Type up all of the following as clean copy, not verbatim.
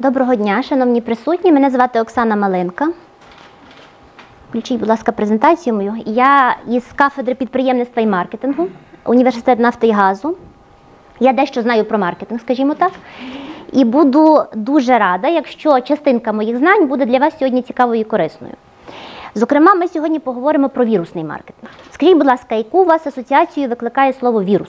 Доброго дня, шановні присутні. Мене звати Оксана Малинка. Включіть, будь ласка, презентацію мою. Я із кафедри підприємництва і маркетингу, Університет нафти і газу. Я дещо знаю про маркетинг, скажімо так. І буду дуже рада, якщо частинка моїх знань буде для вас сьогодні цікавою і корисною. Зокрема, ми сьогодні поговоримо про вірусний маркетинг. Скажіть, будь ласка, яку у вас асоціацію викликає слово «вірус»?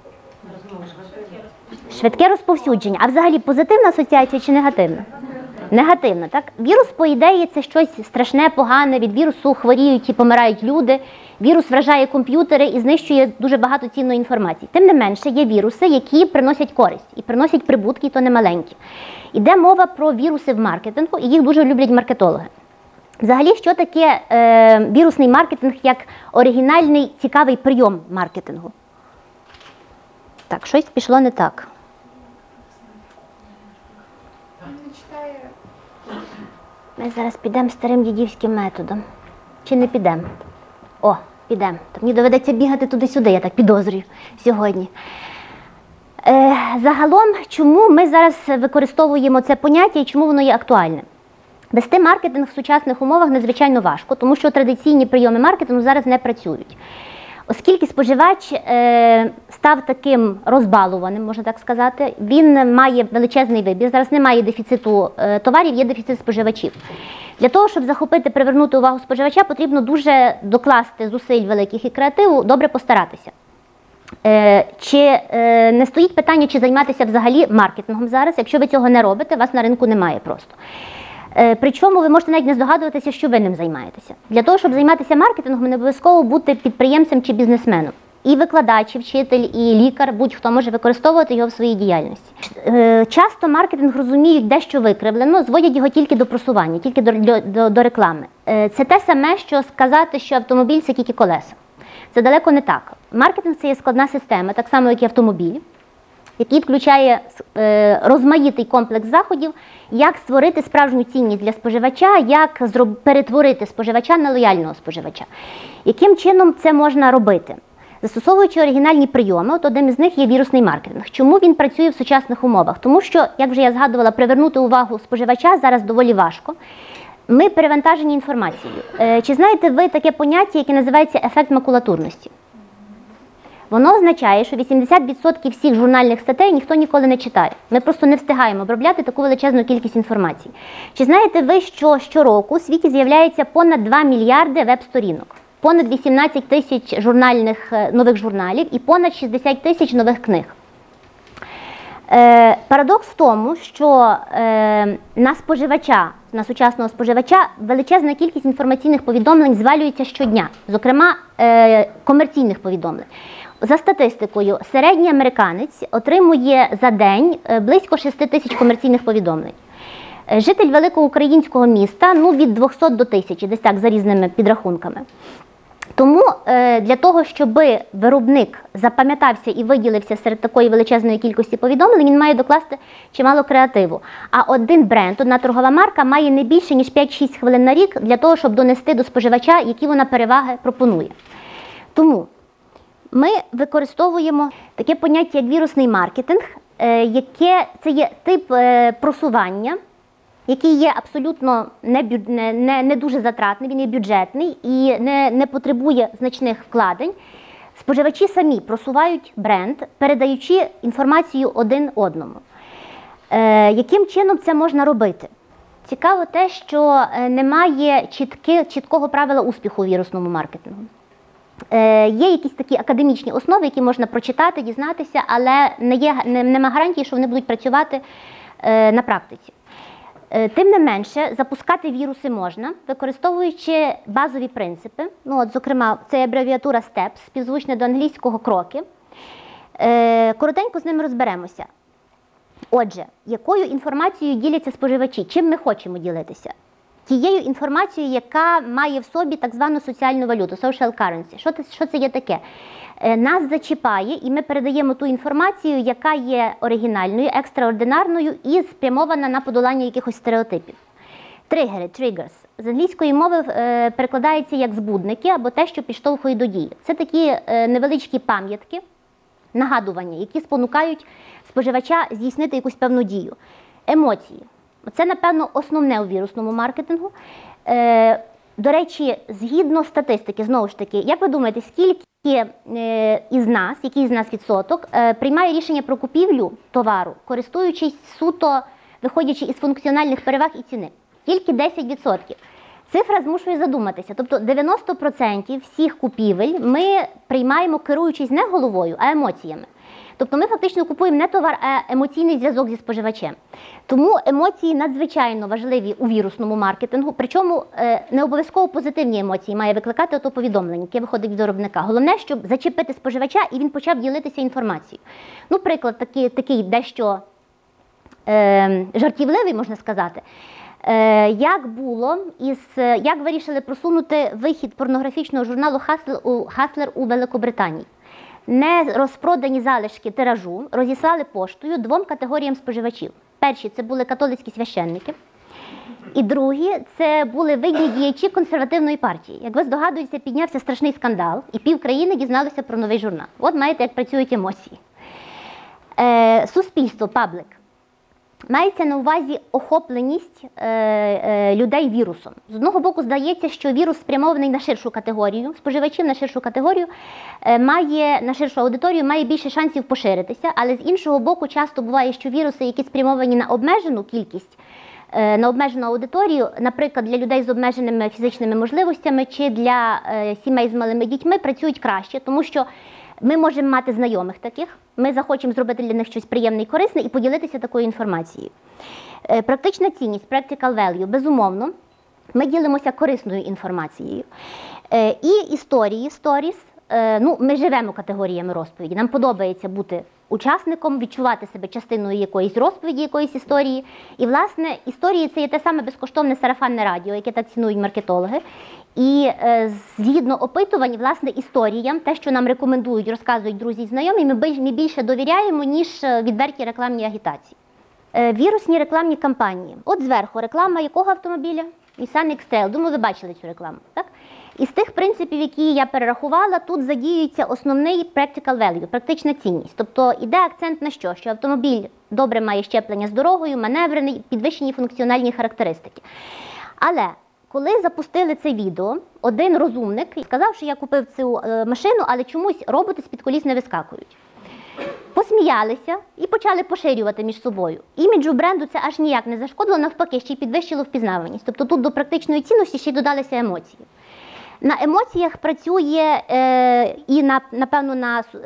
Швидке розповсюдження. А взагалі позитивна асоціація чи негативна? Негативна, так? Вірус, по ідеї, це щось страшне, погане. Від вірусу хворіють і помирають люди. Вірус вражає комп'ютери і знищує дуже багато цінної інформації. Тим не менше, є віруси, які приносять користь і приносять прибутки, і то немаленькі. Іде мова про віруси в маркетингу, і їх дуже люблять маркетологи. Взагалі, що таке вірусний маркетинг як оригінальний, цікавий прийом маркетингу? Так, щось пішло не так. Ми зараз підемо старим дідівським методом. Чи не підемо? О, підемо. Мені доведеться бігати туди-сюди, я так підозрюю сьогодні. Загалом, чому ми зараз використовуємо це поняття і чому воно є актуальне? Вести маркетинг в сучасних умовах надзвичайно важко, тому що традиційні прийоми маркетингу зараз не працюють. Оскільки споживач став таким розбалуваним, можна так сказати, він має величезний вибір, зараз немає дефіциту товарів, є дефіцит споживачів. Для того, щоб захопити, привернути увагу споживача, потрібно дуже докласти зусиль великих і креативу, добре постаратися. Чи не стоїть питання, чи займатися взагалі маркетингом зараз? Якщо ви цього не робите, вас на ринку немає просто. Причому ви можете навіть не здогадуватися, що ви ним займаєтеся. Для того, щоб займатися маркетингом, не обов'язково бути підприємцем чи бізнесменом. І викладач, і вчитель, і лікар, будь-хто може використовувати його в своїй діяльності. Часто маркетинг розуміють дещо викривлено, зводять його тільки до просування, тільки до реклами. Це те саме, що сказати, що автомобіль – це тільки колеса. Це далеко не так. Маркетинг – це є складна система, так само, як і автомобіль, який включає розмаїтий комплекс заходів, як створити справжню цінність для споживача, як перетворити споживача на лояльного споживача. Яким чином це можна робити? Застосовуючи оригінальні прийоми, от одним із них є вірусний маркетинг. Чому він працює в сучасних умовах? Тому що, як вже я згадувала, привернути увагу споживача зараз доволі важко. Ми перевантажені інформацією. Чи знаєте ви таке поняття, яке називається ефект макулатурності? Воно означає, що 80% всіх журнальних статей ніхто ніколи не читає. Ми просто не встигаємо обробляти таку величезну кількість інформації. Чи знаєте ви, що щороку у світі з'являється понад 2 мільярди веб-сторінок, понад 18 тисяч нових журналів і понад 60 тисяч нових книг? Парадокс в тому, що на споживача, на сучасного споживача величезна кількість інформаційних повідомлень звалюється щодня, зокрема комерційних повідомлень. За статистикою, середній американець отримує за день близько 6 тисяч комерційних повідомлень. Житель великого українського міста від 200 до 1000, десь так, за різними підрахунками. Тому для того, щоб виробник запам'ятався і виділився серед такої величезної кількості повідомлень, він має докласти чимало креативу. А один бренд, одна торгова марка має не більше, ніж 5-6 хвилин на рік для того, щоб донести до споживача, які вона переваги пропонує. Тому ми використовуємо таке поняття, як вірусний маркетинг, яке це є тип просування, який є абсолютно не дуже затратний, він є бюджетний і не потребує значних вкладень. Споживачі самі просувають бренд, передаючи інформацію один одному. Яким чином це можна робити? Цікаво те, що немає чіткого правила успіху у вірусному маркетингу. Є якісь такі академічні основи, які можна прочитати, дізнатися, але нема гарантії, що вони будуть працювати на практиці. Тим не менше, запускати віруси можна, використовуючи базові принципи. Зокрема, це абревіатура STEPS, співзвучне до англійського кроки. Коротенько з ними розберемося. Отже, якою інформацією діляться споживачі? Чим ми хочемо ділитися? Тією інформацією, яка має в собі так звану соціальну валюту, social currency. Що це є таке? Нас зачіпає, і ми передаємо ту інформацію, яка є оригінальною, екстраординарною і спрямована на подолання якихось стереотипів. Тригери, triggers, з англійської мови перекладається як збудники або те, що підштовхує до дії. Це такі невеличкі пам'ятки, нагадування, які спонукають споживача здійснити якусь певну дію. Емоції. Це, напевно, основне у вірусному маркетингу. До речі, згідно статистики, знову ж таки, як ви думаєте, скільки із нас, який з нас відсоток, приймає рішення про купівлю товару, користуючись суто, виходячи із функціональних переваг і ціни? Тільки 10%. Цифра змушує задуматися. Тобто 90% всіх купівель ми приймаємо, керуючись не головою, а емоціями. Тобто ми фактично купуємо не товар, а емоційний зв'язок зі споживачем. Тому емоції надзвичайно важливі у вірусному маркетингу, причому не обов'язково позитивні емоції має викликати ото повідомлення, яке виходить від виробника. Головне, щоб зачепити споживача і він почав ділитися інформацією. Ну, приклад такий дещо жартівливий, можна сказати. Як вирішили просунути вихід порнографічного журналу «Хаслер» у Великобританії? Не розпродані залишки тиражу розіслали поштою 2 категоріям споживачів. Перші – це були католицькі священники. І другі – це були видні діячі консервативної партії. Як ви здогадуєтеся, піднявся страшний скандал, і півкраїни дізналося про новий журнал. От маєте, як працюють емоції. Суспільство, паблік. Мається на увазі охопленість людей вірусом. З одного боку, здається, що вірус спрямований на ширшу категорію, споживачів на ширшу категорію, на ширшу аудиторію, має більше шансів поширитися, але з іншого боку, часто буває, що віруси, які спрямовані на обмежену кількість, на обмежену аудиторію, наприклад, для людей з обмеженими фізичними можливостями чи для сімей з малими дітьми, працюють краще, тому що ми можемо мати знайомих таких, ми захочемо зробити для них щось приємне і корисне і поділитися такою інформацією. Практична цінність, practical value, безумовно, ми ділимося корисною інформацією. І історії, сторіс, ми живемо категоріями розповіді, нам подобається бути учасником, відчувати себе частиною якоїсь розповіді, якоїсь історії. І, власне, історії – це є те саме безкоштовне сарафанне радіо, яке так цінують маркетологи. І згідно опитувань, власне, історіям, те, що нам рекомендують, розказують друзі і знайомі, ми більше довіряємо, ніж відверті рекламні агітації. Вірусні рекламні кампанії. От зверху реклама якого автомобіля? Nissan X-Trail. Думаю, ви бачили цю рекламу, так? Із тих принципів, які я перерахувала, тут задіюється основний practical value, практична цінність. Тобто іде акцент на що? Що автомобіль добре має щеплення з дорогою, маневрений, підвищені функціональні характеристики. Але коли запустили це відео, один розумник сказав, що я купив цю машину, але чомусь роботи з-під коліс не вискакують. Посміялися і почали поширювати між собою. Іміджу бренду це аж ніяк не зашкодило, навпаки, ще й підвищило впізнаваність. Тобто тут до практичної цінності ще й додалися емоції. На емоціях працює і, напевно,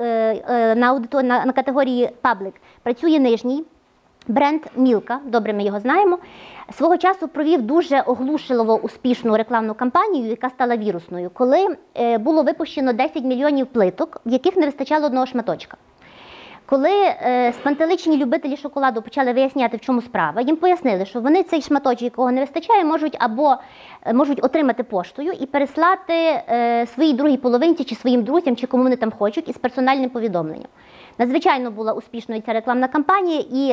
на категорії паблік працює нижній бренд Мілка, добре ми його знаємо. Свого часу провів дуже оглушливо успішну рекламну кампанію, яка стала вірусною, коли було випущено 10 мільйонів плиток, в яких не вистачало одного шматочка. Коли спантеличені любителі шоколаду почали виясняти, в чому справа, їм пояснили, що вони цей шматочок, якого не вистачає, можуть отримати поштою і переслати своїй другій половинці, чи своїм друзям, чи кому вони там хочуть, із персональним повідомленням. Надзвичайно була успішною ця рекламна кампанія і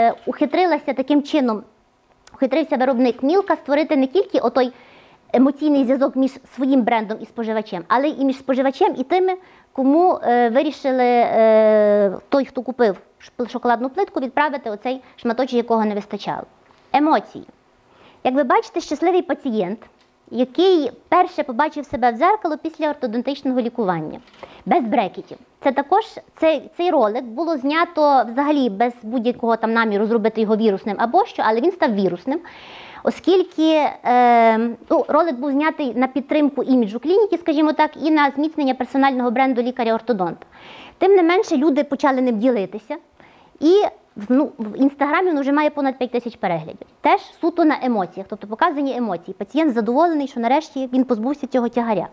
ухитрився виробник Мілка створити не тільки отой емоційний зв'язок між своїм брендом і споживачем, але і між споживачем і тими, кому вирішили той, хто купив шоколадну плитку, відправити оцей шматочок, якого не вистачало. Емоції. Як ви бачите, щасливий пацієнт, який перше побачив себе в дзеркало після ортодонтичного лікування, без брекетів. Це також, цей ролик було знято взагалі без будь-якого там наміру зробити його вірусним або що, але він став вірусним, оскільки ролик був знятий на підтримку іміджу клініки, скажімо так, і на зміцнення персонального бренду лікаря-ортодонта. Тим не менше, люди почали ним ділитися, і в Інстаграмі він вже має понад 5 тисяч переглядів. Теж суто на емоціях, тобто показані емоції. Пацієнт задоволений, що нарешті він позбувся цього тягаря.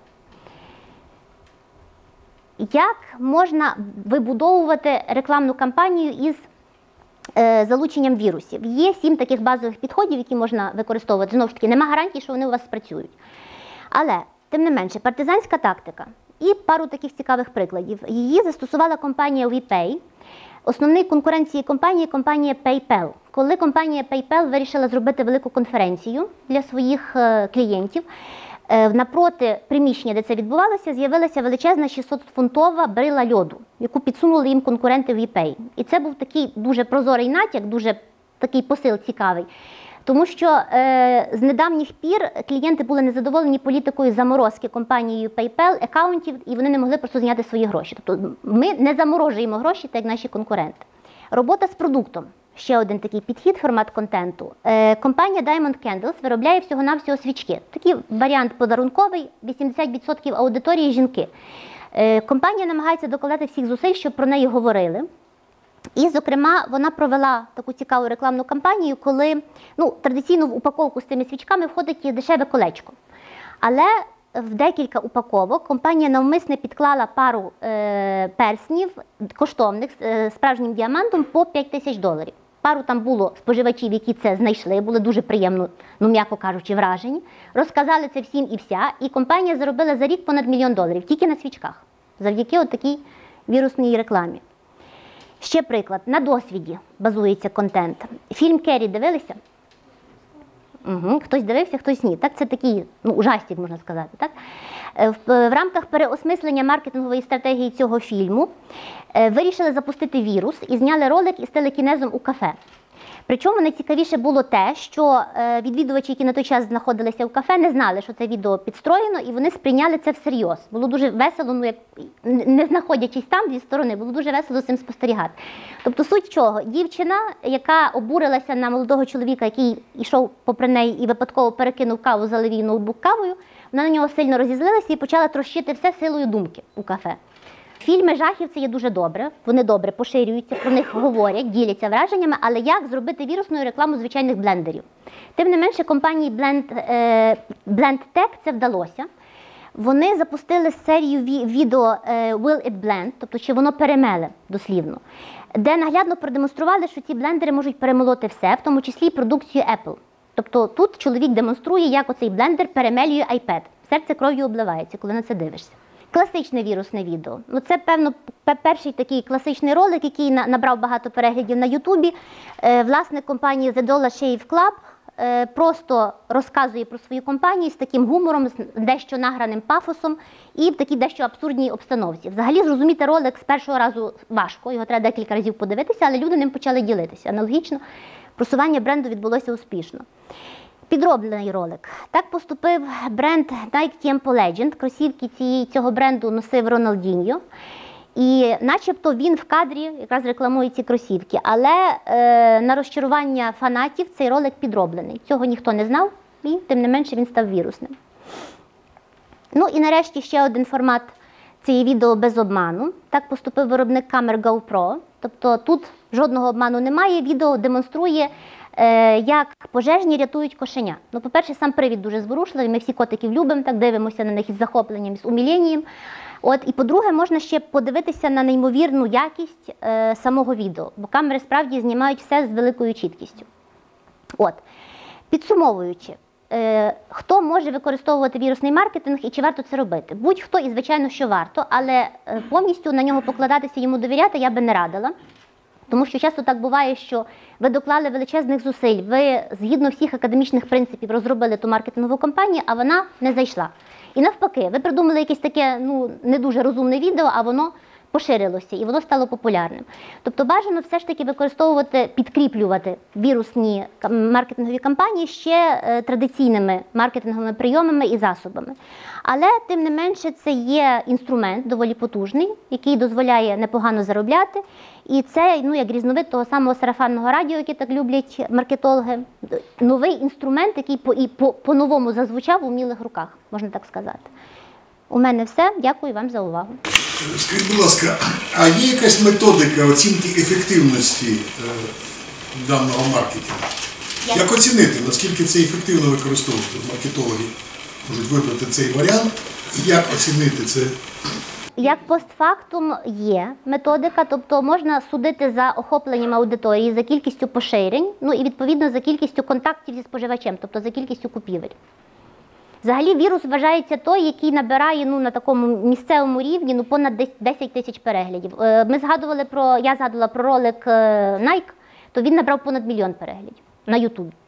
Як можна вибудовувати рекламну кампанію із залученням вірусів? Є 7 таких базових підходів, які можна використовувати. Знову ж таки, нема гарантій, що вони у вас спрацюють. Але, тим не менше, партизанська тактика. І пару таких цікавих прикладів. Її застосувала компанія WePay. Основний конкурент цієї компанії – компанія PayPal. Коли компанія PayPal вирішила зробити велику конференцію для своїх клієнтів, напроти приміщення, де це відбувалося, з'явилася величезна 600-фунтова брила льоду, яку підсунули їм конкуренти WePay. І це був такий дуже прозорий натяк, дуже такий посил цікавий. Тому що з недавніх пір клієнти були незадоволені політикою заморозки компанією PayPal акаунтів, і вони не могли просто зняти свої гроші. Тобто ми не заморожуємо гроші, так як наші конкуренти. Робота з продуктом. Ще один такий підхід, формат контенту. Компанія Diamond Candles виробляє всього-навсього свічки. Такий варіант подарунковий, 80% аудиторії – жінки. Компанія намагається докладати всіх зусиль, щоб про неї говорили. І, зокрема, вона провела таку цікаву рекламну кампанію, коли традиційно в упаковку з цими свічками входить дешеве колечко. Але в декілька упаковок компанія навмисне підклала пару перснів коштовних з справжнім діамантом по $5000. Пару там було споживачів, які це знайшли, були дуже приємно, м'яко кажучи, вражені. Розказали це всім і вся, і компанія заробила за рік понад $1 мільйон тільки на свічках, завдяки такій вірусній рекламі. Ще приклад. На досвіді базується контент. Фільм «Керрі» дивилися? Угу. Хтось дивився, хтось ні. Так, це такий ужастик, можна сказати. Так? В рамках переосмислення маркетингової стратегії цього фільму вирішили запустити вірус і зняли ролик із телекінезом у кафе. Причому найцікавіше було те, що відвідувачі, які на той час знаходилися в кафе, не знали, що це відео підстроєно, і вони сприйняли це всерйоз. Було дуже весело, як не знаходячись там зі сторони, було дуже весело з цим спостерігати. Тобто суть чого? Дівчина, яка обурилася на молодого чоловіка, який йшов попри неї і випадково перекинув каву, залив її ноутбук кавою, вона на нього сильно розізлилася і почала трощити все силою думки у кафе. Фільми жахів – це є дуже добре, вони добре поширюються, про них говорять, діляться враженнями, але як зробити вірусною рекламу звичайних блендерів? Тим не менше, компанії BlendTech це вдалося. Вони запустили серію відео Will It Blend, тобто чи воно перемеле, дослівно, де наглядно продемонстрували, що ці блендери можуть перемолоти все, в тому числі і продукцію Apple. Тобто тут чоловік демонструє, як оцей блендер перемелює iPad. Серце кров'ю обливається, коли на це дивишся. Класичне вірусне відео. Це, певно, перший такий класичний ролик, який набрав багато переглядів на Ютубі. Власник компанії The Dollar Shave Club просто розказує про свою компанію з таким гумором, з дещо награним пафосом і в такій дещо абсурдній обстановці. Взагалі, зрозуміти ролик з першого разу важко, його треба декілька разів подивитися, але люди ним почали ділитися. Аналогічно, просування бренду відбулося успішно. Підроблений ролик. Так поступив бренд Nike Tempo Legend. Кросівки цього бренду носив Рональдіньо. І начебто він в кадрі якраз рекламує ці кросівки. Але на розчарування фанатів цей ролик підроблений. Цього ніхто не знав, і тим не менше він став вірусним. І нарешті ще один формат – це є відео без обману. Так поступив виробник камер GoPro. Тобто тут жодного обману немає. Відео демонструє, як пожежні рятують кошеня. По-перше, сам привід дуже зворушливий, ми всі котиків любимо, так дивимося на них із захопленням, з умилінням. І по-друге, можна ще подивитися на неймовірну якість самого відео, бо камери справді знімають все з великою чіткістю. Підсумовуючи, хто може використовувати вірусний маркетинг і чи варто це робити? Будь-хто і, звичайно, що варто, але повністю на нього покладатися, йому довіряти я би не радила. Тому що часто так буває, що ви доклали величезних зусиль, ви згідно всіх академічних принципів розробили ту маркетингову кампанію, а вона не зайшла. І навпаки, ви придумали якесь таке не дуже розумне відео, а воно поширилося і воно стало популярним. Тобто бажано все ж таки використовувати, підкріплювати вірусні маркетингові кампанії ще традиційними маркетинговими прийомами і засобами. Але, тим не менше, це є інструмент доволі потужний, який дозволяє непогано заробляти. І це, як різновид того самого сарафанного радіо, яке так люблять маркетологи, новий інструмент, який по-новому зазвучав у вмілих руках, можна так сказати. У мене все. Дякую вам за увагу. Скажіть, будь ласка, а є якась методика оцінки ефективності даного маркетингу? Як оцінити, наскільки це ефективно використовувати? Маркетологи можуть вибрати цей варіант. Як оцінити це? Як постфактум є методика, тобто можна судити за охопленням аудиторії, за кількістю поширень, і відповідно за кількістю контактів зі споживачем, тобто за кількістю купівель. Взагалі вірус вважається той, який набирає на такому місцевому рівні понад 10 тисяч переглядів. Я згадувала про ролик Nike, то він набрав понад 1 мільйон переглядів на YouTube.